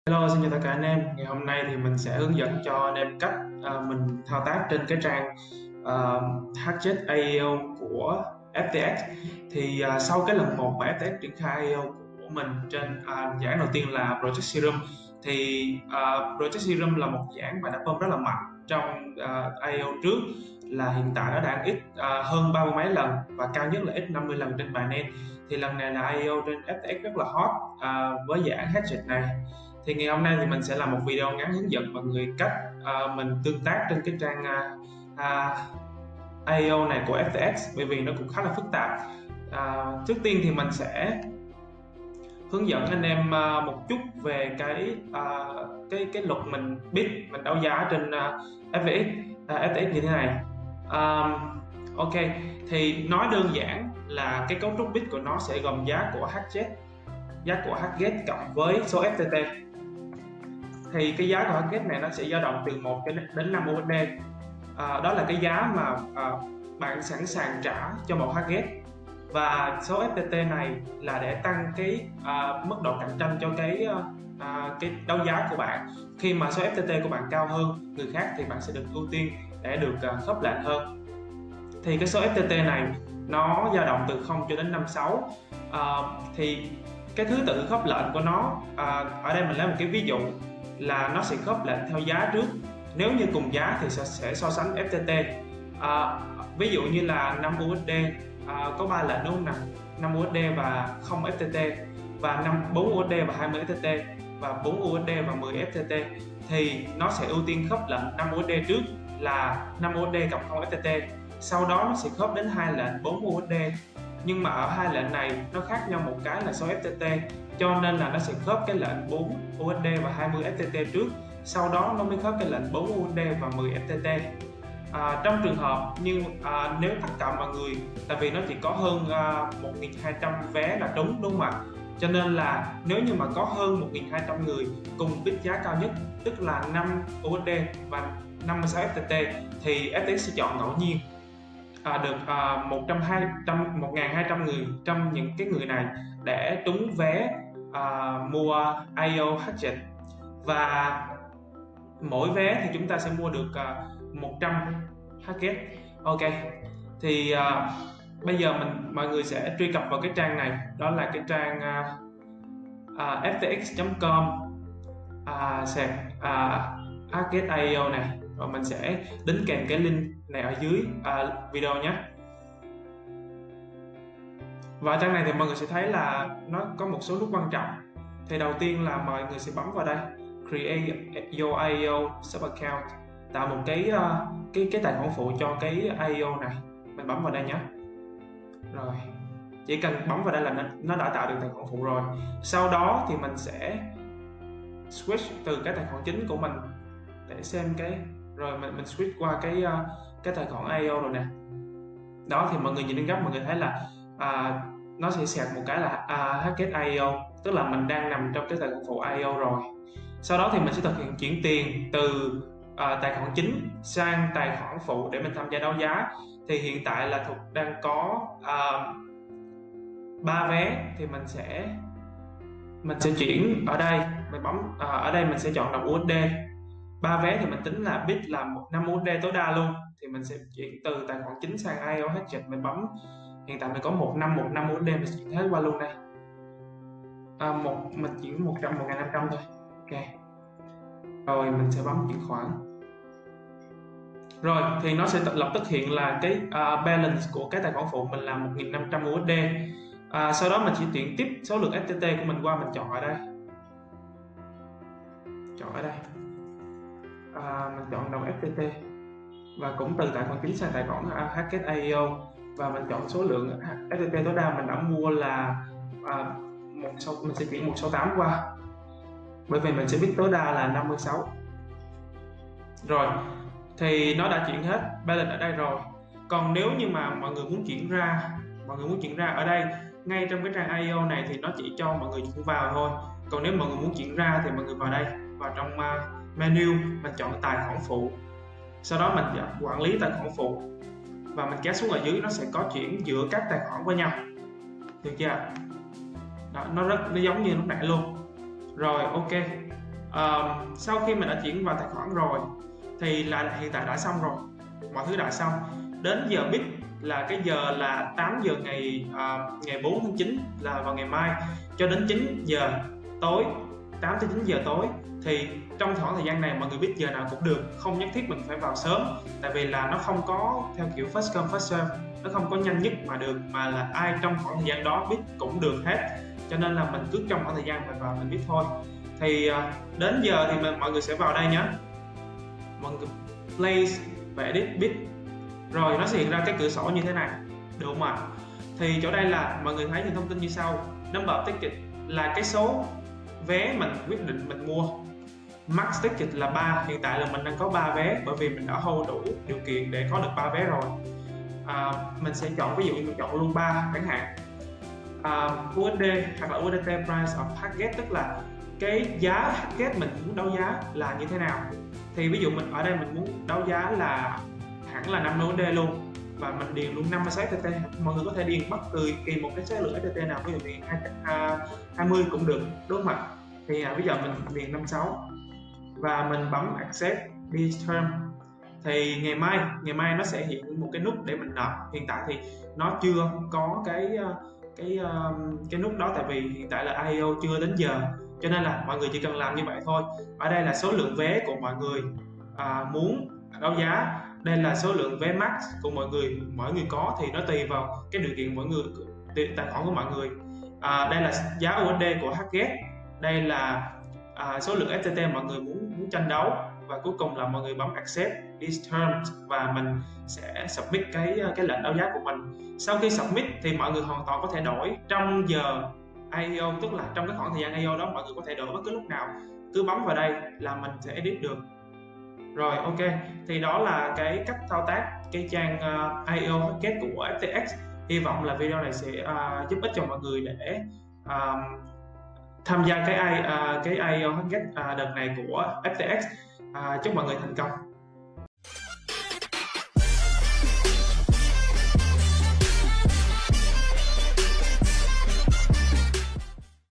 Hello, xin chào tất cả anh em. Ngày hôm nay thì mình sẽ hướng dẫn cho anh em cách mình thao tác trên cái trang HZ AEO của FTX. Thì sau cái lần một mà FTX triển khai AEO của mình trên dự án đầu tiên là Project Serum, thì Project Serum là một dự án mà đã perform rất là mạnh trong AEO trước, là hiện tại nó đang ít hơn 30 mấy lần và cao nhất là ít 50 lần trên Binance. Thì lần này là AEO trên FTX rất là hot với dự án HZ này. Thì ngày hôm nay thì mình sẽ làm một video ngắn hướng dẫn mọi người cách mình tương tác trên cái trang AEO này của FTX, bởi vì nó cũng khá là phức tạp. Trước tiên thì mình sẽ hướng dẫn anh em một chút về cái luật mình mình đấu giá trên FTX như thế này. Ok, thì nói đơn giản là cái cấu trúc bit của nó sẽ gồm giá của HZ cộng với số FTT. Thì cái giá của HZ này nó sẽ dao động từ 1 đến 5 USD. Đó là cái giá mà bạn sẵn sàng trả cho một HZ, và số FTT này là để tăng cái mức độ cạnh tranh cho cái đấu giá của bạn. Khi mà số FTT của bạn cao hơn người khác thì bạn sẽ được ưu tiên để được khớp lệnh hơn. Thì cái số FTT này nó dao động từ 0 cho đến 56. Thì cái thứ tự khớp lệnh của nó, ở đây mình lấy một cái ví dụ là nó sẽ khớp lệnh theo giá trước. Nếu như cùng giá thì sẽ so sánh FTT. Ví dụ như là 5 USD có 3 lệnh đúng không nào? 5 USD và 0 FTT, và 4 USD và 20 FTT, và 4 USD và 10 FTT. Thì nó sẽ ưu tiên khớp lệnh 5 USD trước là 5 USD cộng 0 FTT. Sau đó nó sẽ khớp đến hai lệnh 4 USD. Nhưng mà ở hai lệnh này nó khác nhau một cái là số FTT, cho nên là nó sẽ khớp cái lệnh 4 USD và 20 FTT trước, sau đó nó mới khớp cái lệnh 4 USD và 10 FTT. Trong trường hợp như nếu tất cả mọi người, tại vì nó chỉ có hơn 1.200 vé là trúng đúng không ạ? Cho nên là nếu như mà có hơn 1.200 người cùng bid giá cao nhất, tức là 5 USD và 56 FTT, thì FTX sẽ chọn ngẫu nhiên được 1.200 người trong những cái người này để trúng vé mua AEO HZ. Và mỗi vé thì chúng ta sẽ mua được 100 HZ. Ok, thì bây giờ mọi người sẽ truy cập vào cái trang này, đó là cái trang ftx.com HZ AEO này, và mình sẽ đính kèm cái link này ở dưới video nhé. Và trang này thì mọi người sẽ thấy là nó có một số nút quan trọng. Thì đầu tiên là mọi người sẽ bấm vào đây, create your AEO sub account, tạo một cái tài khoản phụ cho cái AEO này. Mình bấm vào đây nhé. Rồi, chỉ cần bấm vào đây là nó đã tạo được tài khoản phụ rồi. Sau đó thì mình sẽ switch từ cái tài khoản chính của mình để xem cái, rồi mình switch qua cái tài khoản AEO rồi nè. Đó, thì mọi người nhìn đến góc mọi người thấy là nó sẽ xẹt một cái là HZ AEO, tức là mình đang nằm trong cái tài khoản phụ AEO rồi. Sau đó thì mình sẽ thực hiện chuyển tiền từ tài khoản chính sang tài khoản phụ để mình tham gia đấu giá. Thì hiện tại là Thục đang có 3 vé, thì mình sẽ chuyển ở đây, mình bấm ở đây mình sẽ chọn đồng USD. 3 vé thì mình tính là bid là 5 USD tối đa luôn, thì mình sẽ chuyển từ tài khoản chính sang AEO HZ. Mình bấm, hiện tại mình có 1515 USD, mình chuyển hết qua luôn đây. Mình chuyển 1.500 thôi. Ok, rồi mình sẽ bấm chuyển khoản. Rồi thì nó sẽ lập tức hiện là cái balance của cái tài khoản phụ mình là 1.500 USD. Sau đó mình chỉ chuyển tiếp số lượng FTT của mình qua, mình chọn ở đây, mình chọn đồng FTT, và cũng từ tài khoản chính sang tài khoản HZ AEO, và mình chọn số lượng FTT tối đa mình đã mua là mình sẽ chuyển 168 qua, bởi vì mình sẽ biết tối đa là 56. Rồi thì nó đã chuyển hết balance ở đây rồi. Còn nếu như mà mọi người muốn chuyển ra ở đây ngay trong cái trang AEO này thì nó chỉ cho mọi người chuyển vào thôi. Còn nếu mọi người muốn chuyển ra thì mọi người vào đây, vào trong menu, mình chọn tài khoản phụ, sau đó mình quản lý tài khoản phụ, và mình kéo xuống ở dưới, nó sẽ có chuyển giữa các tài khoản với nhau, được chưa? Đó, nó giống như lúc nãy luôn. Rồi ok, Sau khi mình đã chuyển vào tài khoản rồi thì là hiện tại đã xong rồi, mọi thứ đã xong. Đến giờ bit là cái giờ là 8 giờ ngày 4 tháng 9 là vào ngày mai, cho đến 9 giờ tối, 8 tới 9 giờ tối, thì trong khoảng thời gian này mọi người bit giờ nào cũng được, không nhất thiết mình phải vào sớm, tại vì là nó không có theo kiểu first come first serve, nó không có nhanh nhất mà được, mà là ai trong khoảng thời gian đó bit cũng được hết, cho nên là mình cứ trong khoảng thời gian mình vào mình bit thôi. Thì đến giờ thì mọi người sẽ vào đây nhé, mọi người place và edit bit, rồi nó sẽ hiện ra cái cửa sổ như thế này, được không ạ? Thì chỗ đây là mọi người thấy những thông tin như sau. Number of ticket là cái số vé mình quyết định mình mua, max ticket là 3, hiện tại là mình đang có 3 vé bởi vì mình đã hold đủ điều kiện để có được 3 vé rồi. Mình sẽ chọn, ví dụ như mình chọn luôn 3 chẳng hạn. USD hoặc là USDT price of target, tức là cái giá target mình muốn đấu giá là như thế nào. Thì ví dụ mình ở đây mình muốn đấu giá là hẳn là 50 USD luôn, và mình điền luôn 56 FTT. Mọi người có thể điền bất kỳ một cái số lượng FTT nào, ví dụ điền 20 cũng được, đúng không ạ? Thì bây giờ mình điền 56 và mình bấm accept this term. Thì ngày mai nó sẽ hiện một cái nút để mình nộp. Hiện tại thì nó chưa có cái nút đó, tại vì hiện tại là IEO chưa đến giờ, cho nên là mọi người chỉ cần làm như vậy thôi. Ở đây là số lượng vé của mọi người muốn đấu giá, đây là số lượng vé max của mọi người có, thì nó tùy vào cái điều kiện mỗi người, tài khoản của mọi người. Đây là giá USD của Hgate, đây là số lượng FTT mọi người muốn tranh đấu, và cuối cùng là mọi người bấm accept these terms và mình sẽ submit cái lệnh đấu giá của mình. Sau khi submit thì mọi người hoàn toàn có thể đổi trong giờ IEO, tức là trong cái khoảng thời gian IEO đó mọi người có thể đổi bất cứ lúc nào, cứ bấm vào đây là mình sẽ edit được. Rồi, ok, thì đó là cái cách thao tác cái trang IEO Hgate của FTX. Hy vọng là video này sẽ giúp ích cho mọi người để tham gia cái IEO Hgate đợt này của FTX. Chúc mọi người thành công.